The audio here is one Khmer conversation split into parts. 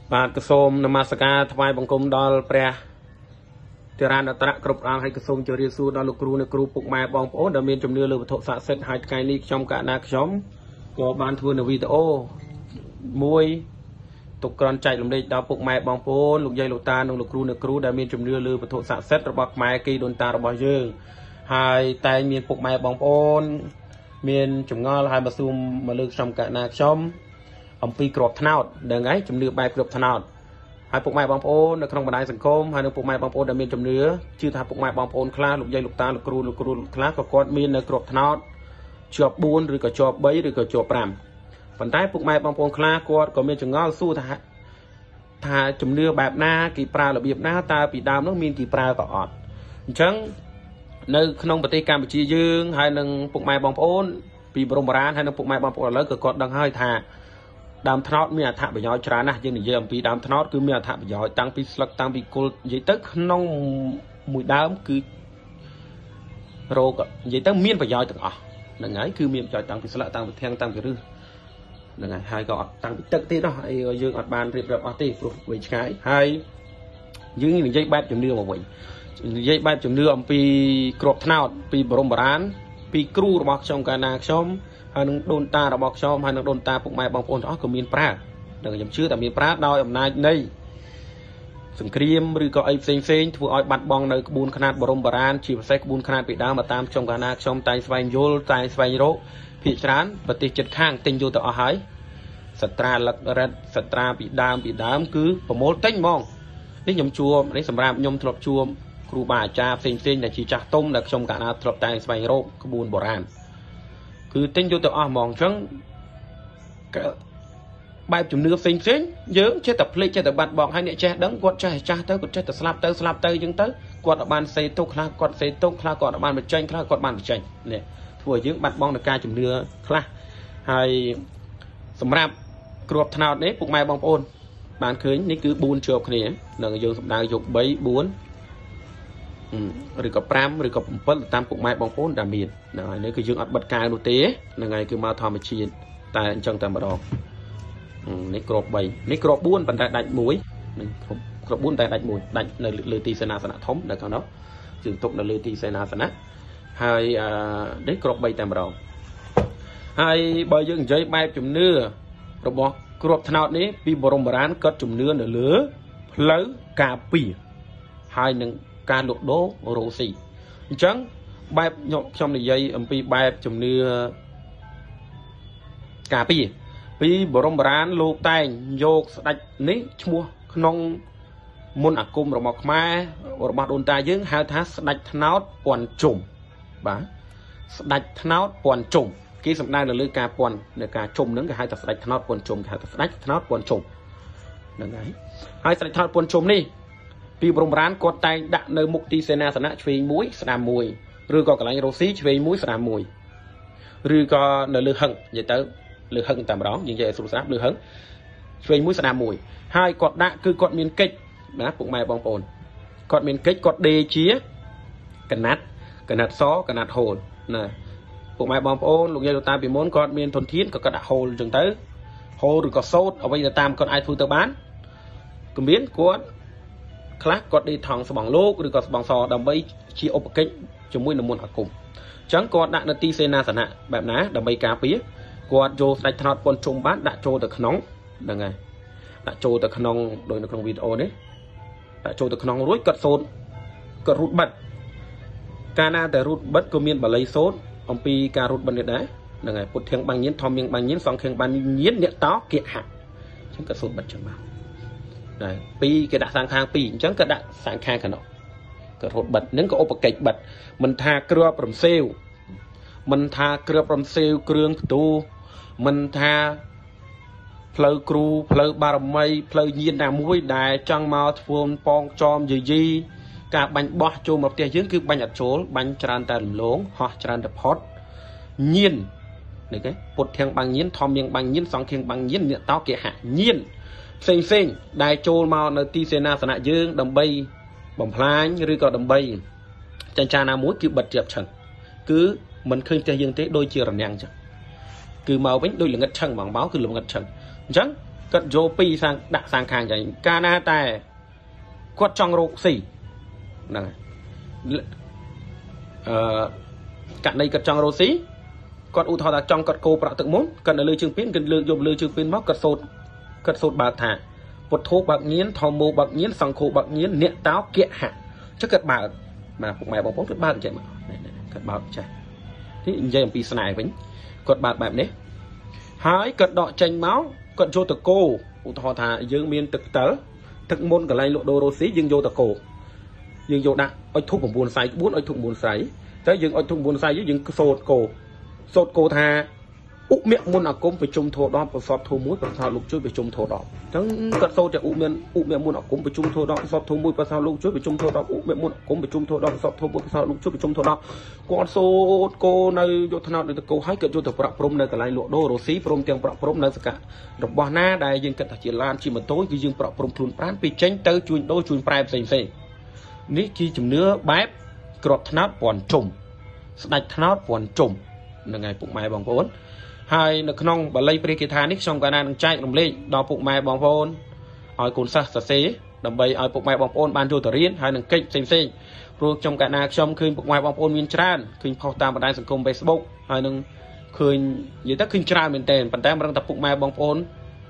បាទកសូមនមស្ការថ្វាយបង្គំដល់ព្រះទារានតរៈគ្រប់អង្គហើយកសូមជម្រាបសួរដល់លោកគ្រូអ្នកគ្រូពុកម៉ែបងប្អូនដែលមានជំនឿលើវត្ថុស័ក្តិសិទ្ធិហើយថ្ងៃនេះខ្ញុំកណាខ្ញុំក៏បានធ្វើនៅវីដេអូមួយទុកក្រន់ចែករំលែកដល់ពុកម៉ែបងប្អូនលោកយាយលោកតានិងលោកគ្រូអ្នកគ្រូដែលមានជំនឿលើវត្ថុស័ក្តិសិទ្ធិរបស់ខ្មែរគេដូនតារបស់យើងហើយតែមានពុកម៉ែបងប្អូនមានចម្ងល់ហើយមកសួរមកលើខ្ញុំកណាខ្ញុំអំពីក្របថ្នោតដឹងហើយជំនឿបែបក្របថ្នោតហើយពុកម៉ែបងប្អូននៅក្នុងបណ្ដាញសង្គមហើយនៅពុកម៉ែបងប្អូនដែលមានជំនឿជឿថាពុកម៉ែបងប្អូនខ្លះលោកយាយលោកតាលោកគ្រូខ្លះក៏គាត់មាននៅក្របថ្នោតជាប់4ឬក៏ជាប់3ឬក៏ជាប់5ប៉ុន្តែពុកម៉ែបងប្អូនខ្លះគាត់ក៏មានចង្អល់សួរថាជំនឿបែបណាគេប្រើរបៀបណាតើពីដើមនោះមានគេប្រើក៏អត់អញ្ចឹងនៅក្នុងប្រទេសកម្ពុជាយើងហើយនឹងពុកម៉ែបងប្អូនពីបរមបុរាណហើយនឹងពុកម៉ែបងប្អូនឥឡូវក៏គាត់ដឹងហើយថាដើមត្នោតមានអត្ថប្រយោជន៍ច្រើនណាស់យើងនិយាយអំពីដើមត្នោតគឺមានអត្ថប្រយោជន៍តាំងពីស្លឹកតាំងពីគល់និយាយទៅក្នុងមួយដើមគឺរោគនិយាយទៅមានប្រយោជន៍ទាំងអស់ហ្នឹងហើយគឺមានប្រយោជន៍តាំងពីស្លឹកតាំងពីធាងតាំងពីឫសហ្នឹងហើយក៏អត់តាំងពីទឹកទេនោះអីយើងអត់បានរៀបរាប់អស់ទេព្រោះវែងឆ្ងាយហើយយើងនិយាយបែបជំនឿមកវិញនិយាយបែបជំនឿអំពីក្របថ្នោតពីបរមបុរាណពីគ្រូរបស់ខ្ញុំកាលណាខ្ញុំហើយនឹងដូនតារបស់ខ្ញុំហើយនឹងដូនតាពុកម៉ែបងប្អូនទាំងអស់ក៏មានប្រើដល់ខ្ញុំជឿតែមានប្រើដោយអំណាចនៃសង្គ្រាមឬក៏អីផ្សេងធ្វើឲ្យបាត់បង់នៅក្បួនខ្នាតបរមបុរាណជាពិសេសក្បួនខ្នាតពីដើមមកតាមខ្ញុំកាលណាខ្ញុំតែស្វែងយល់តែស្វែងរកភាគច្រើនប្រទេសជិតខាងទិញយកទៅអស់ហើយសត្រាលឹករ៉ិតសត្រាពីដើមគឺប្រមូលទិញហ្មងនេះខ្ញុំជួបនេះសម្រាប់ខ្ញុំធ្លាប់ជួបគ្រូបាអាចារ្យផ្សេងដែលជាចាស់ទុំដែលខ្ញុំកាលណាធ្លាប់តែស្វែងរកក្បួនបុរាណគឺទិញយកទៅអស់ហ្មងអញ្ចឹងបែបជំនឿផ្សេងយើងចេះតែភ្លេចចេះតែបាត់បង់ហើយអ្នកចេះដឹងគាត់ចេះចាស់ទៅគាត់ចេះតែស្លាប់ទៅអញ្ចឹងទៅគាត់អត់បានសេទុកខ្លះគាត់សេទុកខ្លះគាត់អត់បានបញ្ចេញខ្លះគាត់បានបញ្ចេញនេះធ្វើឲ្យយើងបាត់បង់នៅការជំនឿខ្លះហើយសម្រាប់គ្រាប់ថ្នោតនេះពុកម៉ែបងប្អូនបានឃើញនេះគឺ4ជាប់គ្នានឹងយើងសម្ដៅយក3 4ឬក៏5ឬក៏7តាមពុកម៉ែបងប្អូនដែលមានហ្នឹងហើយនេះគឺយើងអត់បិទកៅនោះទេហ្នឹងហើយគឺមកធម្មជាតិតែអញ្ចឹងតែម្ដងនេះក្រប3នេះក្រប4ប៉ុន្តែដាច់1នឹងក្រប4តែដាច់1ដាច់នៅលើទីសេនាសនៈធំដែលខាងនោះយើងទុកនៅលើទីសេនាសនៈហើយនេះក្រប3តែម្ដងហើយបើយើងនិយាយបែបជំនឿរបស់ក្របថ្នោតនេះពីបរមបុរាណគាត់ជំនឿនៅលើផ្លូវការពារហើយនឹងការលក់ដូររោស៊ីអញ្ចឹងបែបខ្ញុំនិយាយអំពីបែបជំនឿការពារពីបរមបុរាណលោកតែងយកស្ដេចនេះឈ្មោះក្នុងមុនអាគមរបស់ខ្មែររបស់ដូនតាយើងហៅថាស្ដេចថ្នោតពាន់ជុំបាទស្ដេចថ្នោតពាន់ជុំគេសំដៅនៅលើការពាន់នៅការជុំហ្នឹងគេហៅថាស្ដេចថ្នោតពាន់ជុំគេហៅថាស្ដេចថ្នោតពាន់ជុំហ្នឹងហើយស្ដេចថ្នោតពាន់ជុំនេះពីបរមបុរាណគាត់តែងដាក់នៅមុខទីសេនាសនៈឆ្វេង1ស្ដាំ1ឬក៏កន្លែងរ៉ូស៊ីឆ្វេង1ស្ដាំ1ឬក៏នៅលើហឹងនិយាយទៅលើហឹងតែម្ដងយើងនិយាយឲ្យស្រួលស្ដាប់លើហឹងឆ្វេង1ស្ដាំ1ហើយគាត់ដាក់គឺគាត់មានកិច្ចណាពុកម៉ែបងប្អូនគាត់មានកិច្ចគាត់ដេជាកណាត់សកណាត់ហូលណាពុកម៉ែបងប្អូនលោកយាយលោកតាពីមុនគាត់មានធនធានក៏គាត់ដាក់ហូលអញ្ចឹងទៅហូលឬក៏សូត្រអ្វីទៅតាមគាត់អាចធ្វើទៅបានគម្រាមគាត់ខ្លះគាត់ដេថងស្បង់លោកឬក៏ស្បង់សដើម្បីជាឧបកិច្ចជាមួយនឹងមុនអាគមអញ្ចឹងគាត់ដាក់នៅទីសេនាសនៈបែបណាដើម្បីការពារគាត់យកស្ដេចថ្នោតពាន់ជុំបានដាក់ចូលទៅក្នុងហ្នឹងហើយដាក់ចូលទៅក្នុងដោយនៅក្នុងវីដេអូនេះដាក់ចូលទៅក្នុងរួចគាត់សូត្រគាត់រូតបិទកាលណាតែរូតបិទក៏មានបាលីសូត្រអំពីការរូតបិទនេះដែរហ្នឹងហើយពុទ្ធធាងបាញ់ញៀនធម្មញៀងបាញ់ញៀនសង្ឃធាងបាញ់ញៀនអ្នកតោគិហៈអញ្ចឹងគាត់សូត្របិទចឹងមកដែរពីរគេដាក់សាងខាង2អញ្ចឹងក៏ដាក់សាងខាងខាងនោះក៏រត់បិទនឹងក៏ឧបកិច្ចបិទមិនថាគ្រាប់រំសេវមិនថាគ្រាប់រំសេវគ្រឿងផ្ទូមិនថាផ្លូវគ្រូផ្លូវបារមីផ្លូវញៀនណាមួយដែលចង់មកធ្វើប៉ងចោមយាយីការបាញ់បោះចូលមកផ្ទះយើងគឺបាញ់អត់ចូលបាញ់ច្រើនតែរំលងហោះច្រើនតែផុតញៀននេះគេពុទ្ធធាងបាញ់ញៀនធម្មញៀងបាញ់ញៀនសង្ឃធាងបាញ់ញៀនអ្នកតោគេហាក់ញៀនផ្សេងដែលចូលមកនៅទីសេនាសនៈយើងដើម្បីបំផ្លាញឬក៏ដើម្បីចាញ់ចាណាមួយគឺបិទជាប់ឆឹងគឺមិនឃើញផ្ទះយើងទេដូចជារនាំងចឹងគឺមកវិញដូចល្ងិតឆឹងហ្មងមកគឺល្ងិតឆឹងអញ្ចឹង cất vô pi sang đặt sang khang vậy ca na tài quất trong rô xì này cạn đây cất trong rô xí quất u thọ trong cất cô bạc tự muốn cất ở lưới trường pin cất lưới dùng lưới trường pin móc cất sốt bạc thả bột thô bạc nghiến thò mô bạc nghiến sang khô bạc nghiến niệm táo kiện hạ chắc cất bạc mà phục mày bóng bóng cất bạc chạy mà cất bạc chạy thế dây làm pi này vĩnh cất bạcแบบนี้hái cất đọ tranh máu cất vô tờ cô u thọ thả dương miên thực tớ thực môn cả lại lộ đồ rô xí dương vô tờ cổ dương vô đặt ôi thúc một buồn say bún ôi thúc buồn say tới dương ôi thúc buồn say với dương sốt cổ thà ụ miệng môn ở cung phải chung thô đo và sọt thô mũi và sao lục chuối phải chung thô đoทั้งcất sốtจะụ miệng môn ở cung phải chung thô đo sọt thô mũi và sao lục chuối phải chung thô đo ụ miệng môn ở cung phải chung thô đo sọt thô mũi và sao lục chuối phải chung thô đo con sốt cô nơi vô thằng nào được cô hái cất vô từ bạc prom nơi cả lại lộ đô rô xí prom tiếng bạc prom nơi cả độc bò na đại dương cất chỉ lan chỉ một tối vì dương bạc prom thun prán bị tránh tới chuồn đôi chuồn prai xây ní khi chấm nứa bếp cọt thằng nào còn trùng sạch thằng nào còn trùng là ngày phục mai bằng vốn hai nó không bà lấy kia thà nick trong cái này chạy đồng lên đo phục mai bằng vốn hỏi cuốn sách xế đầm bay hỏi phục mai bằng vốn ban vô tự riêng hai đừng kích xem rồi trong cái này trong khi phục mai bằng vốn miền tràn khi phao tam vào đại sản công Facebook hai đừng khi gì tất khi tràn miền tây bản tay mà đang tập phục mai bằng vốn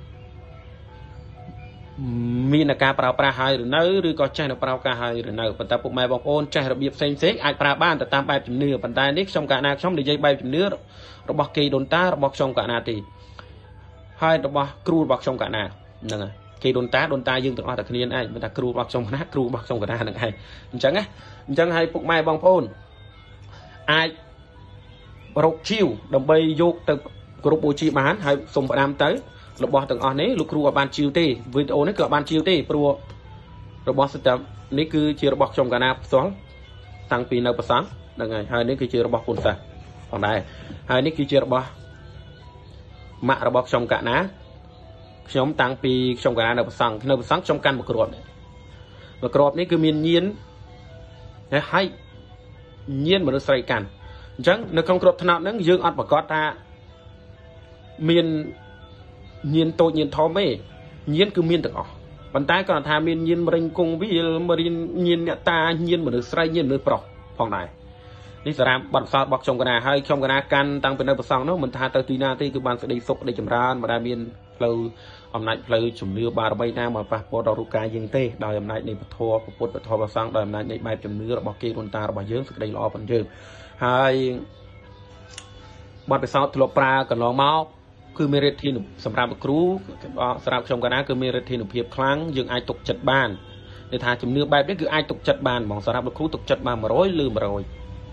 miền là cá pra hai rồi nấu rồi có chai là pra cá hai rồi nấu bản tay phục mai bằng vốn chai là biệp xem ai pra ban tại tam bài chấm nửa bản tay nick trong cái này trong để dây bay chấm nửaระบบกีโดนตาระบบชงกะนาตีให้ระบบครูระบบชงกะนานั่นไงกีโดนตายืมตัวแต่คะแนนไอ้มันแต่ครูระบบชงกะนาครูระบบชงกะนานั่นไงจังให้พวกแม่บางคนไอ้รกชิวดำไปโยกตึกกรุ๊ปบูชีบ้านให้ส่งประดามเต๋อระบบตึงอันนี้ลูกครูบ้านชิวตีวิดีโอนี้เกิดบ้านชิวตีปลัวระบบสเต็ปนี่คือเชื่อระบบชงกะนาสองตั้งปีในภาษานั่นไงให้นี่คือเชื่อระบบคนสัcòn đây hai nick kia chưa bao mạ là bọc trong cả ná nhóm tăng pi trong cả ná nợ sáng trong căn một cột này cứ miên nhiên hay nhiên mà nó xoay cản chẳng nó không cột nào nó dương ăn và có ta miên nhiên tôi nhiên thò mê nhiên cứ miên được bàn tay còn thà miên nhiên mà đình cùng với mà nhiên ta nhiên mà được xoay nhiên được bọc phòng nàyนี่สามบัตรสอบบอกชมกันนะให้ชมกันนะกันตั้งเป็นในประสงค์เนาะมันทาตัวตีนาที่คือบางสดีศกได้จำรานมาได้เมียนเราอำนาจเราจุ่มเนื้อบาร์ใบหน้ามาปะปอดอรุกายยิงเต้โดยอำนาจในปะทอปะปดปะทอปะสังโดยอำนาจในใบจุ่มเนื้อบอกเกย์ดนตาบอกเยอะสกได้รอปันเยอะให้บัตรไปสอบทลปลากันลองเมาคือมีเรทีนุสำหรับครูสำหรับชมกันนะคือมีเรทีนุเพียบครั้งยังไอตกจัดบ้านในทางจุ่มเนื้อใบนี้คือไอตกจัดบ้านมองสำหรับครูตกจัดบ้านมาร้อยลืมมาร้อย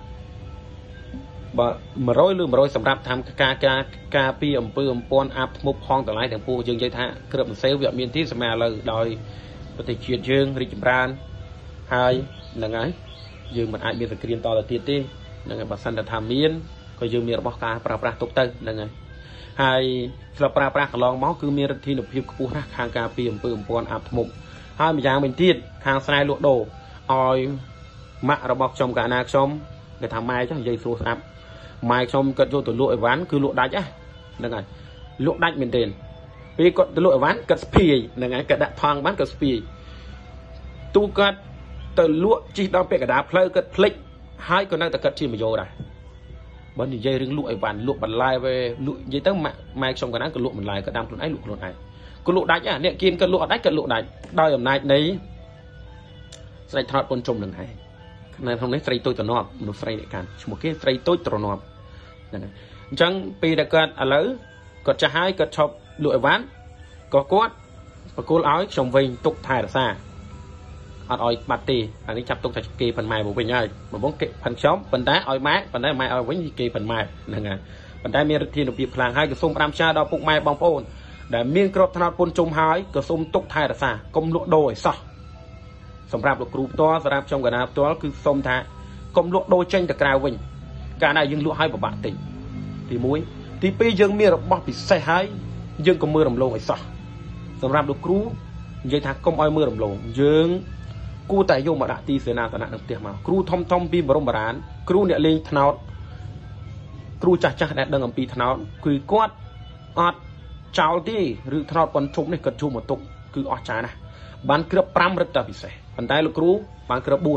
มาร้อยลืมมาร้อยสำหรับทำกาปีอำเภอปอนอัพมุกห้องต่างหลายแต่ผู้ยังใจท่าเกือบเซลล์แบบมีที่สมัยเลยโดยปฏิเชียร์ยังริจบรานไฮนั่งไงยังมันอาจมีตะเกียงต่อตะเตียตี้นั่งไงบัสันจะทำมีนก็ยังมีระบบการปราบตกเตยนั่งไงไฮสำหรับปราบลองม้อคือมีทีหนุบพิบกู้รักทางกาปีอำเภอปอนอัพมุกไฮมีอย่างเป็นที่ทางสายลุโดออยมะระบบชมการนาชมđểทำไมจังยัยสู้อัพmai trong cất vô từ lụa ván cứ lụa đáy á là ngày lụa đáy miền tiền vì có từ lụa ván cất spì là ngày cất đạn thoang bán cất spì tu cất từ lụa chỉ đau pe cả đá plei cất plei hai con đang từ cất chi mà vô này bên thì dây rừng lụa ván lụa bẩn lai về lụa dây tớ mai trong cái đó cất lụa mình lai cất đam luôn ấy lụa này có lụa đáy á niệm kim cất lụa đáy đôi ở này đấy sai thọt con trùng đường này này không lấy say tôi tổn nộp một say để cản một cái say tôi tổn nộp chẳng pi đã cất ở lỡ cất cha hai cất chọc lụa ván có cốt và cô áo chồng vinh tục thải là xa ở oi bát tì anh ấy chập tục thải kỳ phần mài bộ bình nhai một bóng kệ phần xóm phần đá oi mát phần đá mai oi vĩnh kỳ phần mài nè ngà phần đá miên thiên được việc làng hai cái sông ram cha đào phục mai bong phôn để miên cọp thằng pôn trùng hai cái sông tục thải là xa công lụa đôi saoสำหรับลูกครูตัวสำหรับชมกันนะตัวคือสมทากลมลวดโดยเช่นตะกราววิ่งการได้ยังลวดให้แบบบาดติที่มุ้ยที่ปียังมีระบบปิดใส่ให้ยังก็มือรำลงไอ้สัสสำหรับลูกครูยังทางกลมอ้อยมือรำลงยังกูแต่โยมมาด่าตีเสนาสนะนักเตียมาครูทอมปีบรมบาลครูเนี่ยเลี้ยงธนาครูจ่าแดดดังปีธนาคือกอดอด chào đi rư thọ còn chụp này cần chụp một tục cứ ở trái này bán cướp pram rất là bị sẻ bàn tay lục rú bán cướp buồn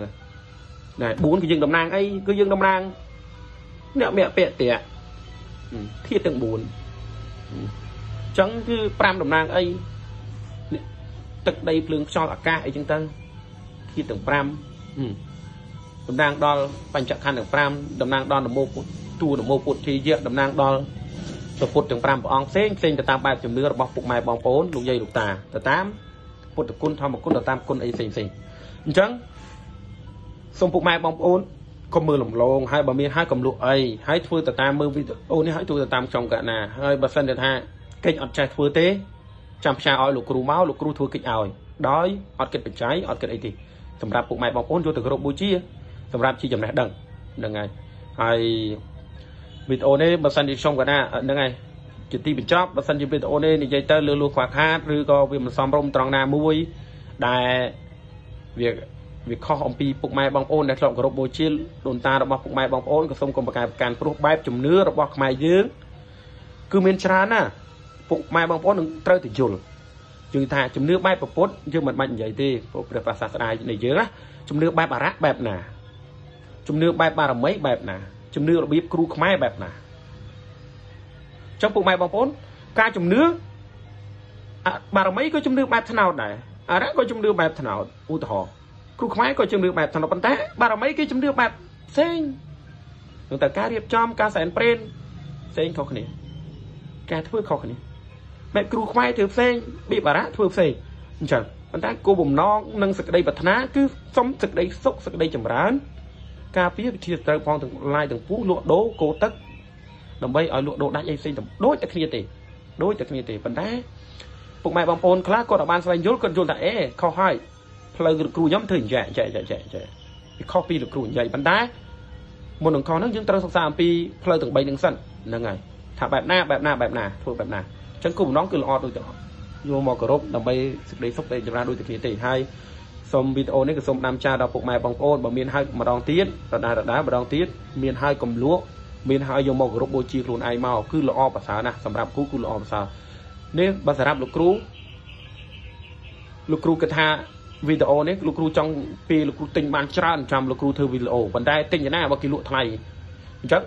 này bốn cái dương đầm nang ấy cứ dương đầm nang nẹo mẹ bẹ tẻ thiết từng buồn chẳng cứ pram đầm nang ấy tật đây phương cho là ca ấy chúng ta thiết từng pram đầm nang đo bánh chặt khăn từng pram đầm nang đo là mô tu là mô phụt thì diện đầm nang đo tập phụt từng pram bong xén từ tam bài chấm nưa bọc phục mài bong bốn lục dây lục tà từ tám phụt từ côn thò một côn từ tam côn ấy xén chẳng xong phục mai bong ôn có mưa lồng lông hai bà miên hai cầm lụa ấy hai thưa từ tam mưa ôn hai thưa từ tam trong cả nà hai bà sân được ha kênh ọt trái thưa tế chăm cha oi lục cừu máu lục cừu thưa kịch oi đói ọt kịch bị cháy ọt kịch ấy thì sầm rạp phục mai bong ôn vô từ group bùi chia sầm rạp chi chấm này đằng ngày hai video này bà sân đi trong cả nà đằng ngày chỉ ti bị chóp bà sân đi video này thì dây tơ lừa lừa khoác hát rồi có việc mà xóm rôm tròn nà muối đại việc kho ông pi phục mai bong ôn để chọn group bồi chia đồn ta đã bọc phục mai bong ôn có xong cònการปลูก បែប ជំនឿ របស់ ខ្មែរ យើង គឺ មាន ច្រើន ណា phục mai bong ôn នឹង ត្រូវ ទៅ យល់ យើង ថា ជំនឿ បែប ពុទ្ធ យើង មិន បាច់ និយាយ ទេ ព្រះ សាសនា នៃ យើង ណា ជំនឿ បែប អារៈ បែប ណា ជំនឿ បែប បារមី បែប ណា ជំនឿ របៀប គ្រូ ខ្មែរ បែប ណា trong phục mai bong ôn ការ ជំនឿ បារមី ក៏ ជំនឿ បែប ថ្នោត ដែរ អារៈ ក៏ ជំនឿ បែប ថ្នោត ឧទាហរណ៍ គ្រូខ្មែរក៏ជំនឿបែបថ្នោតប៉ុន្តែបារមីគេជំនឿបែបផ្សេងនឹងតែការរៀបចំការសែនព្រេនផ្សេងខុសគ្នាការធ្វើខុសគ្នាបែបគ្រូខ្មែរធ្វើផ្សេងបែបបារៈធ្វើផ្សេងអញ្ចឹងប៉ុន្តែគោលបំណងនិងសេចក្តីប្រាថ្នាគឺសុំសេចក្តីសុខសេចក្តីចម្រើនការពារវិធីត្រូវផងទាំងឡាយទាំងពូលក់ដូរគោទឹកដើម្បីឲ្យលក់ដូរដាច់អីផ្សេងដូចតែគ្នាទេប៉ុន្តែពុកម៉ែបងប្អូនខ្លះគាត់បានស្វែងយល់គាត់យល់ថាអេខុសហើយផ្លូវគ្រូខ្ញុំធ្វើចែពីខុសពីលោកគ្រូនិយាយប៉ុន្តែមុននឹងខុសហ្នឹងយើងត្រូវសិក្សាអំពីផ្លូវទាំង3ហ្នឹងសិនហ្នឹងហើយថាបែបណាធ្វើបែបណាអញ្ចឹងគោលបំណងគឺល្អដូចទាំងអស់យកមកគោរពដើម្បីសេចក្តីសុខដែលចម្រើនដូចតែគ្នាទេហើយសូមវីដេអូនេះក៏សូមដាំចាដល់ពុកម៉ែបងប្អូនបើមានហើយម្ដងទៀតម្ដងទៀតមានហើយកំលក់មានហើយយកមកគោរពបូជាខ្លួនឯងមកគឺល្អប្រសើរណាស់សម្រាប់គូគឺល្អប្រសើរនេះបើសម្រាប់លោកគ្រូគិតថាវីដេអូនេះលោកគ្រូចង់ពីលោកគ្រូទិញបានច្រើនចាំលោកគ្រូធ្វើវីដេអូប៉ុន្តែទិញយ៉ាងណាបើគេលក់ថ្លៃអញ្ចឹង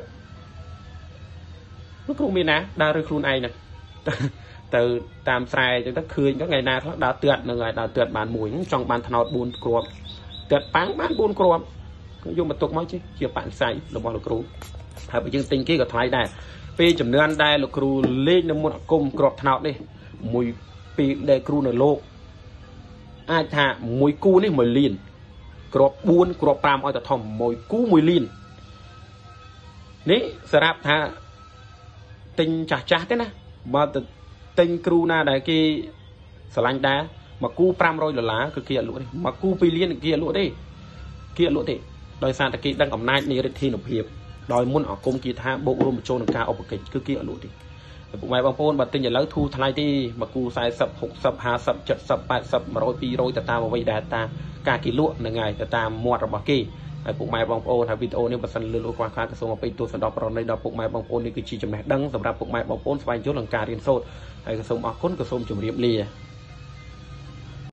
លោកគ្រូមានណាដើររើខ្លួនឯងហ្នឹងទៅតាមស្រែអញ្ចឹងទៅឃើញថ្ងៃណាខ្លះដើរទើតនឹងហើយដើរទើតបានមួយចង់បានថ្នោត4គ្រាប់ទើតប៉ាំងបាន4គ្រាប់យកមកទុកមកជាបរិស័យរបស់លោកគ្រូហើយបើយើងទិញគេក៏ថ្លៃដែរពេលចំនួនដែលលោកគ្រូលេខនៅមុនអាគមគ្រាប់ថ្នោតនេះមួយពីដែលគ្រូនៅលោកអាចថាមួយគូនេះ1លានគ្រាប់4គ្រាប់5ឲ្យតែធំមួយគូ1លាននេះសម្រាប់ថាទិញចាស់ទេណាបើទៅទិញគ្រូណាដែលគេស្រឡាញ់ដែរមួយគូ$500គឺគេអត់លក់ទេមួយគូ2លានគេអត់លក់ទេដោយសារតែគេដឹងអំណាចនៃឫទ្ធានុភាពដោយមុនអាគមគេថាបូករួមបញ្ចូលនឹងការឧបកិច្ចគឺគេអត់លក់ទេពុកម៉ែបងប្អូនបើទិញឥឡូវធូរថ្លៃទេមួយគូ40 60 50 70 80 100 200ទៅតាមអ្វីដែលតាការគេលក់ហ្នឹងហើយទៅតាមមាត់របស់គេហើយពុកម៉ែបងប្អូនហើយវីដេអូនេះបើសិនលឺលោកខ្វះខាតក៏សូមអបិទទស្សនៈប្រណីដល់ពុកម៉ែបងប្អូននេះគឺជាចំណេះដឹងសម្រាប់ពុកម៉ែបងប្អូនស្វែងយល់នឹងការរៀនសូត្រហើយក៏សូមអរគុណក៏សូមជម្រាបលា